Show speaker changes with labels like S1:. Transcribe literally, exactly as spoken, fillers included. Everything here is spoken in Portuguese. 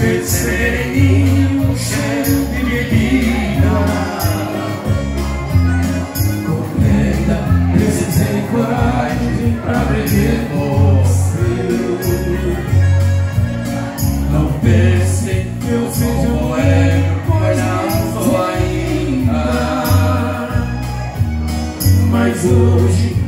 S1: Percebi um cheiro de bebida. Completa, precisei coragem pra beber você. Não pense que eu seja um boêmio, pois não sou ainda. Mas hoje